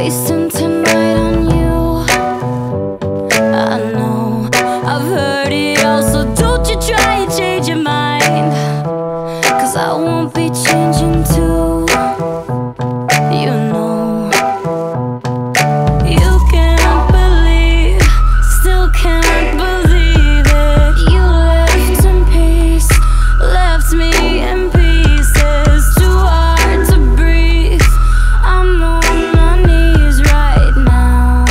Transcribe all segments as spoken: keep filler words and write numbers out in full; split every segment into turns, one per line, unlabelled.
wasting tonight on you. I know I've heard it all, so don't you try and change your mind, 'cause I won't be changing too. You know, you can't believe, still can't believe it. You left in peace, left me in pieces, too hard to breathe. I'm on my knees right now.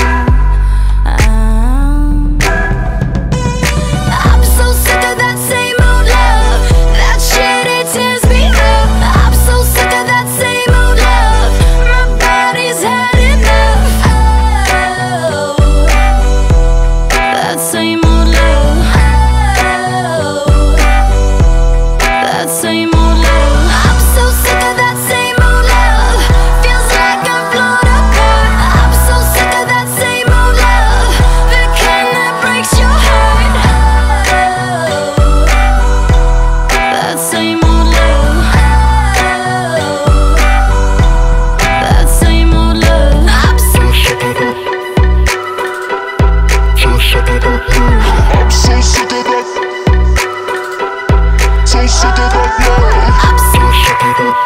I'm, I'm so sick of that same old love. That shit, it tears me up. I'm so sick of that same old love. My body's had enough. Oh, that same old love. Oh, that same old love. I'm so sick of that same old love. Feels like I'm blown apart. I'm so sick of that same old love. The kind that breaks your heart. Oh, that same old love. Oh, that same old love. I'm so sick of that. So sick of that.
I'm so sick of that. So sick of that love.
I'm so sick of that.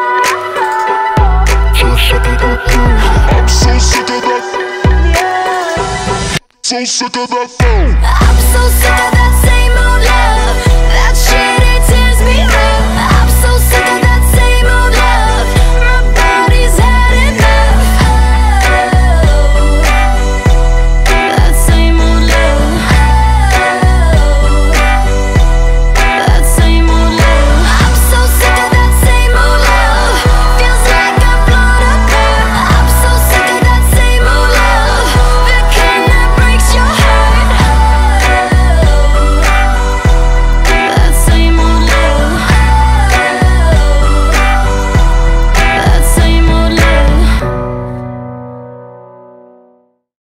So sick of that.
I'm so sick of that. So sick of that phone.
I'm so sick of that.